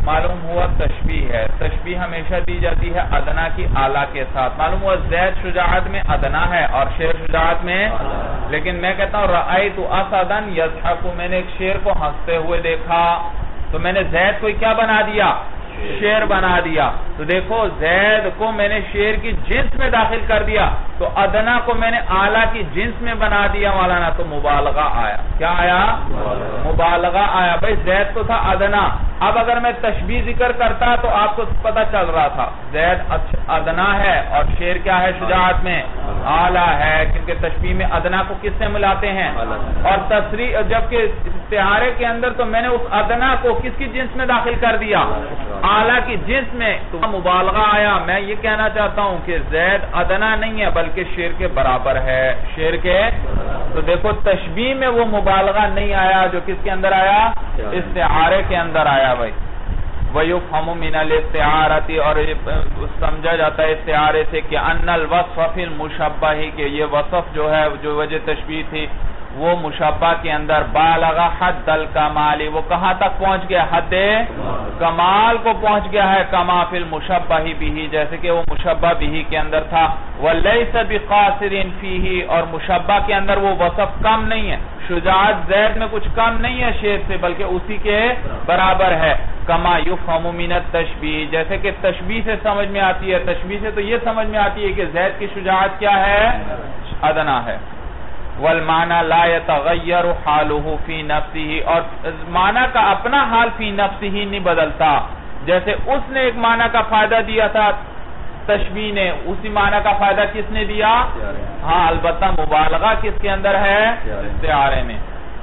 معلوم ہوا تشبیہ ہے. تشبیہ ہمیشہ دی جاتی ہے ادنا کی اعلیٰ کے ساتھ. معلوم ہوا زید شجاعت میں ادنا ہے اور شیر شجاعت میں, لیکن میں کہتا ہوں رأیت اسدا یضحک, میں نے ایک شیر کو ہنستے ہوئے دیکھا, تو میں نے زید کو کیا بنا دیا؟ شیر بنا دیا. تو دیکھو زید کو میں نے شیر کی جنس میں داخل کر دیا, تو ادنا کو میں نے اعلیٰ کی جنس میں بنا دیا مولانا, تو مبالغہ آیا. کیا آیا؟ مبالغہ آیا. بھئی زید تو تھا ادنا, اب اگر میں تشبیہ ذکر کرتا تو آپ کو پتا چل رہا تھا زید ادنا ہے اور شیر کیا ہے شجاعت میں؟ اعلیٰ ہے, کیونکہ تشبیہ میں ادنا کو کس سے ملاتے ہیں؟ اور تصریح جبکہ استعارے کے اندر تو میں نے اس ادنا کو کس کی جنس میں داخل کر دیا؟ اعلیٰ کی جنس میں, تو مبالغہ آیا. میں یہ کہنا چاہتا ہوں کہ زید ادنا نہیں ہے بلکہ شیر کے برابر ہے, شیر کے. تو دیکھو تشبیہ میں وہ مبالغہ نہیں آیا جو کس کے اندر آیا؟ استعارے کے اندر آیا. بھائی وَيُفْهَمُ مِنَ الْإِسْتِعَارَةِ, اور سمجھا جاتا ہے استعارے سے کہ ان الوصف فی المشبہ, کہ یہ وصف جو ہے جو وجہ تشبیہ تھی وہ مشبہ کے اندر بالغ حد الکمال, وہ کہاں تک پہنچ گیا؟ حد کمال کو پہنچ گیا ہے. کما فی المشبہ بہ, جیسے کہ وہ مشبہ بہ کے اندر تھا. ولیس بقاصر فیہ, اور مشبہ کے اندر وہ وصف کم نہیں ہے. شجاعت زید میں کچھ کم نہیں ہے شیر سے, بلکہ اسی کے برابر ہے. کما یفہم من التشبیہ, جیسے کہ تشبیہ سے سمجھ میں آتی ہے. تشبیہ سے تو یہ سمجھ میں آتی ہے کہ زید کی شجاعت کیا ہے؟ ادنا ہے. والمعنى لا يتغیر حاله فی نفسه, اور معنی کا اپنا حال فی نفسه نہیں بدلتا. جیسے اس نے ایک معنی کا فائدہ دیا تھا تشبیہ نے, اسی معنی کا فائدہ کس نے دیا؟ ہاں البتہ مبالغہ کس کے اندر ہے؟ استعارے میں.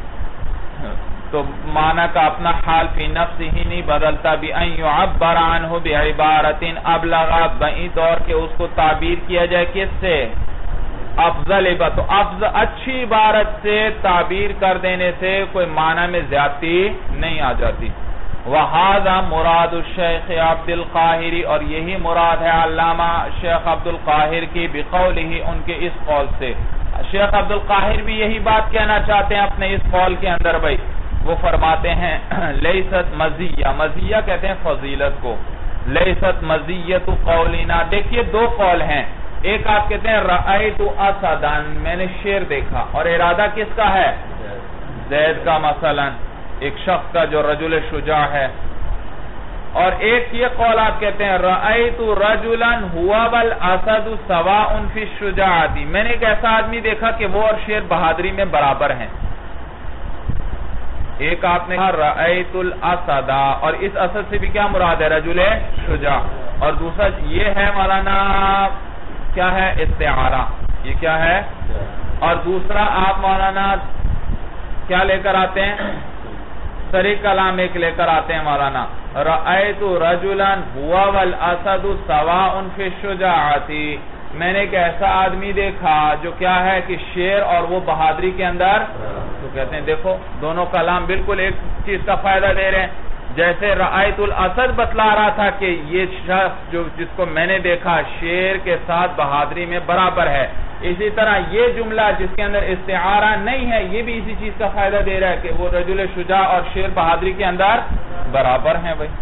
تو معنی کا اپنا حال فی نفسه نہیں بدلتا. بأن يعبر عنه بعبارة ابلغ, بعید اور کہ اس کو تعبیر کیا جائے کس سے؟ افضل. تو افضل اچھی عبارت سے تعبیر کر دینے سے کوئی معنی میں زیادتی نہیں آ جاتی. وَهَذَا مراد الشیخ عبد القاہر, اور یہی مراد ہے علامہ شیخ عبد القاہر کی بقولہ, ان کے اس قول سے. شیخ عبد القاہر بھی یہی بات کہنا چاہتے ہیں اپنے اس قول کے اندر. بھائی وہ فرماتے ہیں لیست مزیہ, مزیہ کہتے ہیں فضیلت کو. لیست مزیت قولنا, دیکھیے دو قول ہیں. ایک آپ کہتے ہیں رأیت اسدن, میں نے شیر دیکھا, اور ارادہ کس کا ہے؟ زید کا, مثلا ایک شخص کا جو رجل شجاع ہے. اور ایک یہ قول آپ کہتے ہیں رأیت رجلا ہوا والاسد سواء فی الشجاعت, میں نے ایک ایسا آدمی دیکھا کہ وہ اور شیر بہادری میں برابر ہیں. ایک آپ نے کہا رأیت الاسد, اور اس اسد سے بھی کیا مراد ہے؟ رجل شجاع. اور دوسرا یہ ہے مولانا کیا ہے؟ استعارہ. یہ کیا ہے؟ اور دوسرا آپ مولانا کیا لے کر آتے ہیں؟ سری کلام ایک لے کر آتے ہیں مولانا رأیت رجلا ہوا والاسد سواء فی الشجاعت, میں نے ایک ایسا آدمی دیکھا جو کیا ہے کہ شیر اور وہ بہادری کے اندر. تو کہتے ہیں دیکھو دونوں کلام بالکل ایک چیز کا فائدہ دے رہے ہیں. جیسے رأیت الاسد بتلا رہا تھا کہ یہ شخص جو جس کو میں نے دیکھا شیر کے ساتھ بہادری میں برابر ہے, اسی طرح یہ جملہ جس کے اندر استعارہ نہیں ہے یہ بھی اسی چیز کا فائدہ دے رہا ہے کہ وہ رجل شجاع اور شیر بہادری کے اندر برابر ہیں. بھائی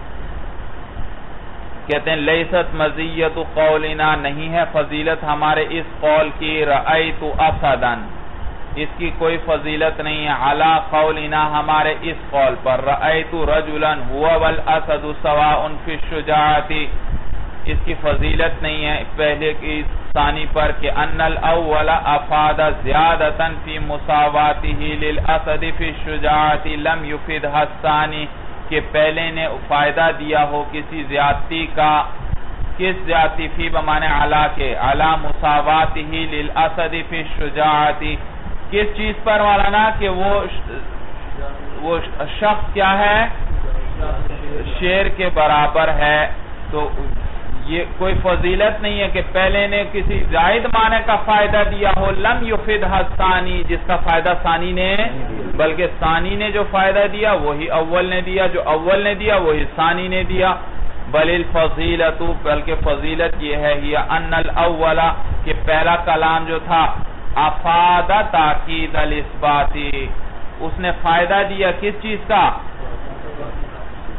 کہتے ہیں لیست مزیت قولنا, نہیں ہے فضیلت ہمارے اس قول کی رأیت اسدن, اس کی کوئی فضیلت نہیں ہے. علی قولنا, ہمارے اس قول پر رأیت رجلا ہوا والاسد سواء فی الشجاعت, اس کی فضیلت نہیں ہے پہلے کی ثانی پر کہ ان الاول افاد زیادتا فی مساواتہ للاسد فی الشجاعت لم یفدہ الثانی, کہ پہلے نے فائدہ دیا ہو کسی زیادتی کا. کس زیادتی؟ فی بمانے علا کے, علا مساواتہ للاسد فی الشجاعت, کس چیز پر مولانا کہ وہ وہ شخص کیا ہے؟ شیر کے برابر ہے. تو یہ کوئی فضیلت نہیں ہے کہ پہلے نے کسی زائد معنی کا فائدہ دیا ہو لم یفدہ الثانی, جس کا فائدہ ثانی نے, بلکہ ثانی نے جو فائدہ دیا وہی اول نے دیا, جو اول نے دیا وہی ثانی نے دیا. بل الفضیلت, بلکہ فضیلت یہ ہے ہی ان الاول, کہ پہلا کلام جو تھا افاد تاکید الاثباتی, اس نے فائدہ دیا کس چیز کا؟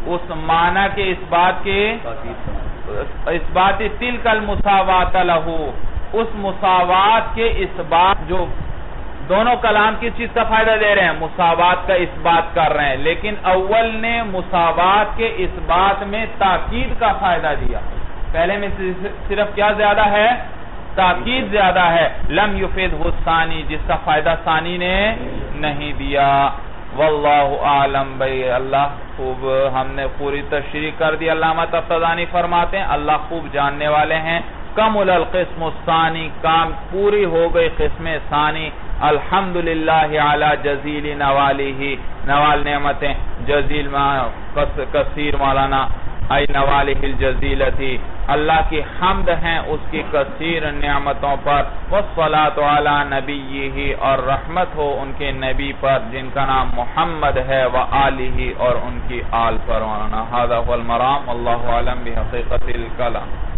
اس معنی کے اس بات کے اس بات تلک المساوات لہو، اس مساوات کے اس بات، جو دونوں کلام کس چیز کا فائدہ دے رہے ہیں؟ مساوات کا اس بات کر رہے ہیں، لیکن اول نے مساوات کے اس بات میں تاکید کا فائدہ دیا، پہلے میں صرف کیا زیادہ ہے؟ تاکید زیادہ ہے، لم یفیدہ الثانی، جس کا فائدہ ثانی نے نہیں دیا۔ واللہ اعلم، بھئی اللہ خوب، ہم نے پوری تشریح کر دی۔ علامہ تفتزانی فرماتے ہیں اللہ خوب جاننے والے ہیں۔ کمل القسم الثانی، کام پوری ہو گئی قسم ثانی، الحمدللہ علی جزیل نوالیہ، نوال نعمتیں، جزیل کثیر مولانا، ای نوالہ الجزیلتی، اللہ کی حمد ہیں اس کی کثیر نعمتوں پر، والصلاة علی نبیہ، اور رحمت ہو ان کے نبی پر جن کا نام محمد ہے، وآلہ، اور ان کی آل پر۔ مولانا ھذا هو المرام، واللہ اعلم بحقیقت الکلام۔